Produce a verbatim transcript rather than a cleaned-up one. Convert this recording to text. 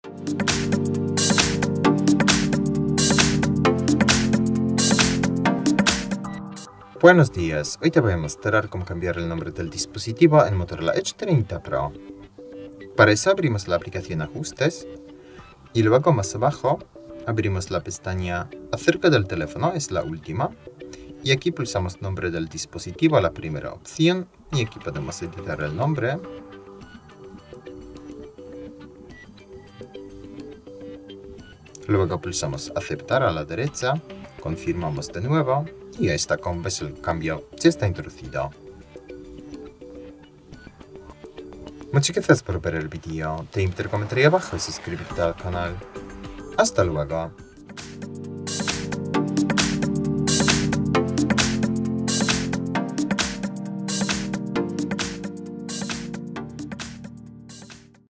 Buenos días, hoy te voy a mostrar cómo cambiar el nombre del dispositivo en Motorola Edge treinta Pro. Para eso abrimos la aplicación Ajustes y luego más abajo abrimos la pestaña Acerca del teléfono, es la última, y aquí pulsamos nombre del dispositivo, la primera opción, y aquí podemos editar el nombre. Luego pulsamos Aceptar a la derecha, confirmamos de nuevo y ahí está, como ves el cambio ya está introducido. Muchas gracias por ver el vídeo, te invito a comentar ahí abajo y suscribirte al canal. Hasta luego.